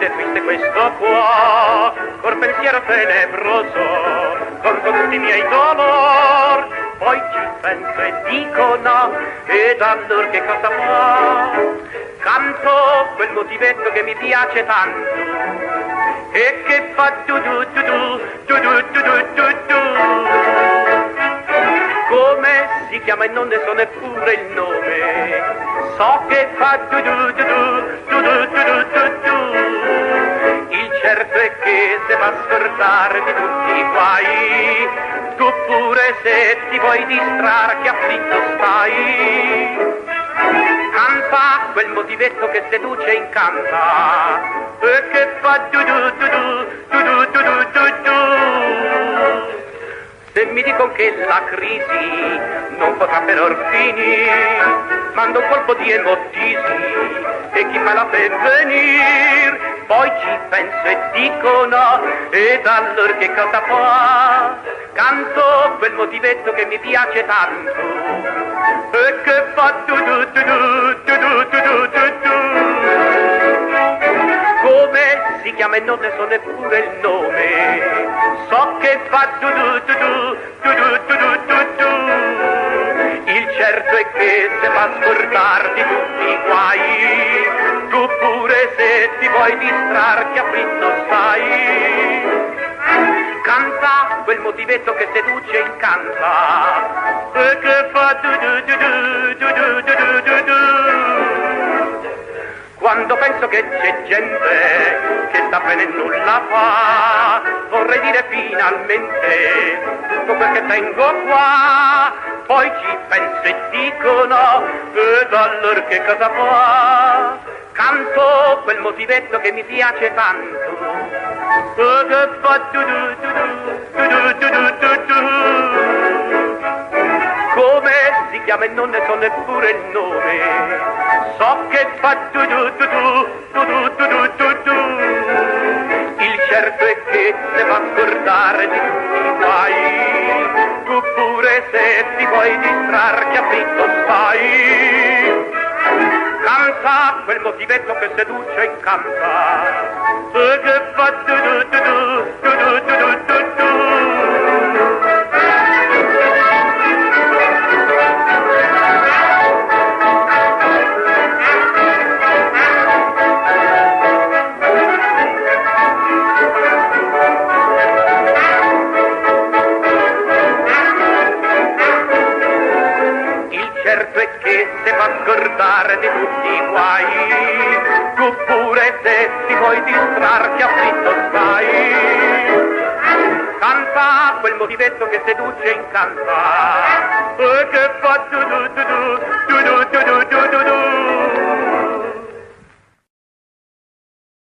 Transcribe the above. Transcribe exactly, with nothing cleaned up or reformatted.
ed è triste questo qua, col pensiero tenebroso, conto tutti i miei dolor, poi ci penso e dico no, ed allora che cosa fa? Canto quel motivetto che mi piace tanto, e che fa du du du du, du du du du du du. Come si chiama e non ne so neppure il nome, so che fa du du du du, du du du du du du. Il certo è che se va a scordare di tutti i guai, tu pure se ti vuoi distrarre che afflitto stai. Canta quel motivetto che seduce e incanta, e che fa du du du du, du du du du du du. Se mi dicono che la crisi non potrà però finire, mando un colpo di emotismi e chi me la fa venire, poi ci penso e dico no, ed allora che cosa fa? Canto quel motivetto che mi piace tanto, e che fa du du du du, du du du du du du. Come si chiama e non ne so neppure il nome, so che fa du du du du, du du du du du du. Il certo è che se va a scordar di tutti i guai, tu pure se ti vuoi distrarre che afflitto stai. Canta quel motivetto che seduce e incanta, e che fa du du du du, du du du du du du. Quando penso che c'è gente che sta bene e nulla fa, vorrei dire finalmente tutto quel che tengo qua, poi ci penso e dico no, ed allora che cosa fa? Canto quel motivetto che mi piace tanto, e che fa du du du du, du du du du du. Come si chiama e non ne so neppure il nome, so che fa du du du du, du du du du du du. Il certo è che se va a scordare di tutti i guai, tu pure se ti vuoi distrarre che afflitto stai. Canta quel motivetto che seduce e incanta, e che fa du du du du, du du du du du du. Certo è che se va a scordare di tutti i guai, tu pure se ti vuoi distrarre che afflitto stai. Canta quel motivetto che seduce e incanta, e che fa du du du du,